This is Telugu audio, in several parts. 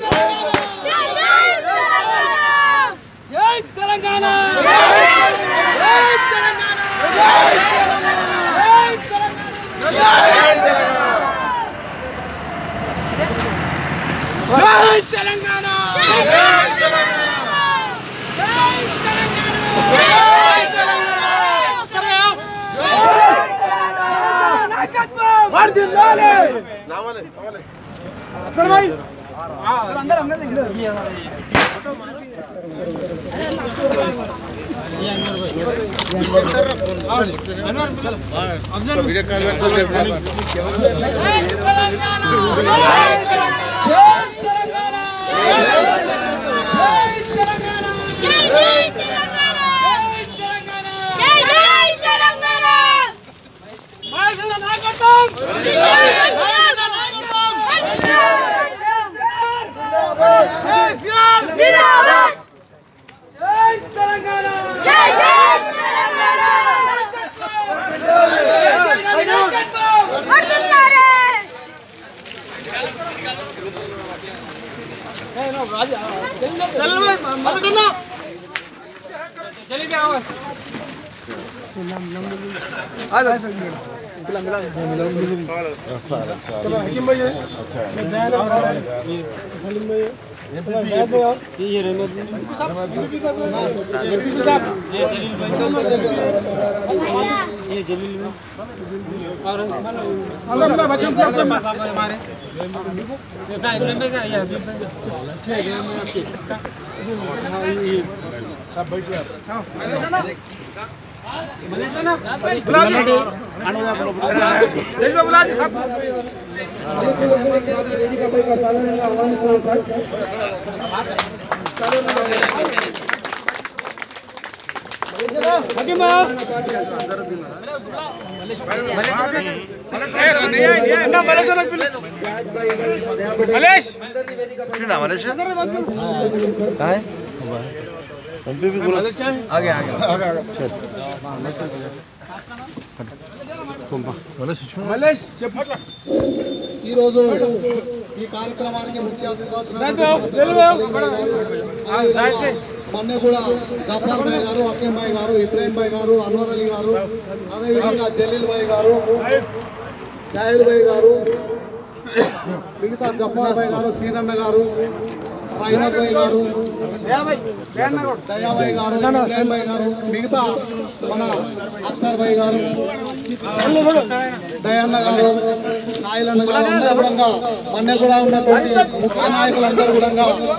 జై తెలంగాణ జై తెలంగాణ ఈ రోజు ఈ కార్యక్రమానికి ముఖ్య మొన్న కూడా జఫర్ భాయ్ గారు, అక్రమ్ భాయ్ గారు, ఇబ్రాహిం భాయ్ గారు, అన్వర్ అలీ గారు, అదేవిధంగా జలీల్ భాయ్ గారు, జాహిర్ భాయ్ గారు, మిగతా జఫర్ భాయ్ గారు, సీనన్న గారు, రాహిమత్ భాయ్ గారు, దయాభాయ్ గారు, ఇబ్రాహిం భాయ్ గారు, మిగతా మన అఫ్సర్ భాయ్ గారు, దయన్న గారు, సాయిలన్న గారు అందరూ కూడా మొన్న కూడా ఉన్నటువంటి ముఖ్య నాయకులందరూ కూడా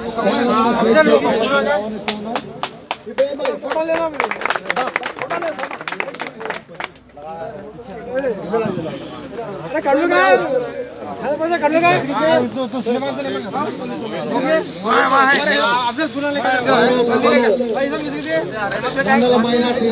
మైనార్టీ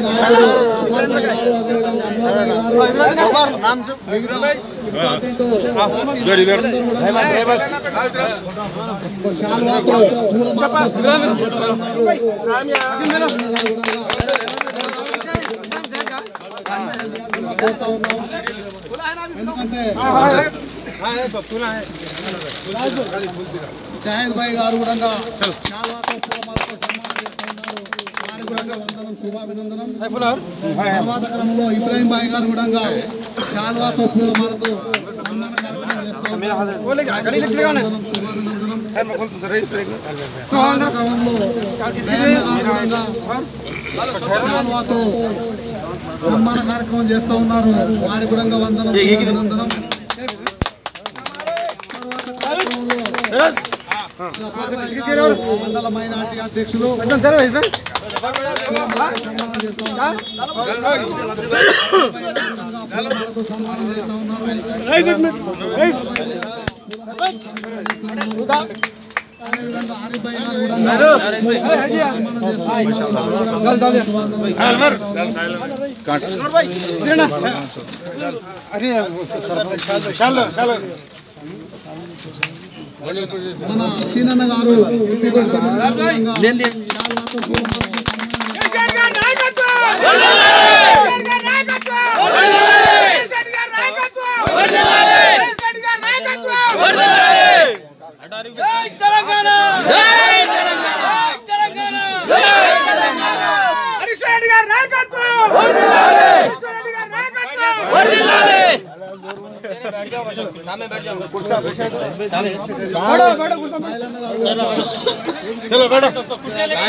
ఎందుకంటే జాహిద్ భాయ్ గారు కూడా శాల్వాతో పూలమాలతో సన్మానం చేస్తున్నారు. వారికి కూడా వందనం, శుభాభినందనం. తర్వాత క్రమంలో ఇబ్రాహిం భాయ్ గారు కూడా శాల్వాతో పూలమాలతో సన్మాన కార్యక్రమం చేస్తున్నారు. శాల్వాతో సన్మాన కార్యక్రమం చేస్తూ ఉన్నారు. వారి కూడా వందనం, శుభాభినందనం. మండల మైనార్టీ అధ్యక్షులు సన్మానం చేస్తూ ఉన్నారు. అదేవిధంగా ఆరిఫ్ భాయ్ గారు మన సీనన్న గారు జై తెలంగాణ జై తెలంగాణ జై తెలంగాణ జై తెలంగాణ హరీష్ రెడ్డి గారి నాయకత్వం వర్ధిల్లాలి హరీష్ రెడ్డి గారి నాయకత్వం వర్ధిల్లాలి सामने बैठ जाओ कुर्सी बैठो बैठो चलो बैठो कुर्सी ले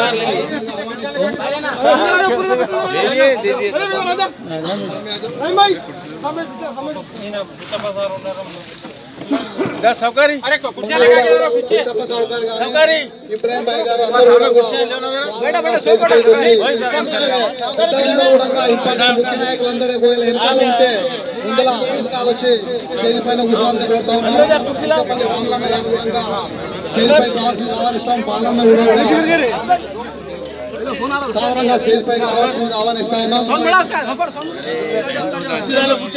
दे राजा नहीं भाई सामने पीछे सामने इन पुष्पा सर उన్నారు दा सौकारी अरे कुर्सी लगा दो पीछे पुष्पा सौकारी इब्राहिम भाई గారు అందరూ కుర్చీ बैठो बैठो సోపడు भाई సౌకర్యంగా ముఖ్య నాయకులందరూ గోయల వెనకాల ఉంటే ముందల వెనకాల వచ్చి స్టేజ్ పైన కూర్చోవాలని కోరుతాం కుర్చీలపల్లి రామలన్న గారు కూడా స్టేజ్ పై కావాల్సిన ఆహ్వానిస్తాం పాలన కూడా సాధారణంగా స్టేజ్ పైన కావాల్సిన ఆహ్వానిస్తా ఉన్నాం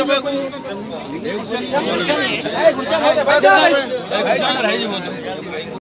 కూర్చోಬೇಕು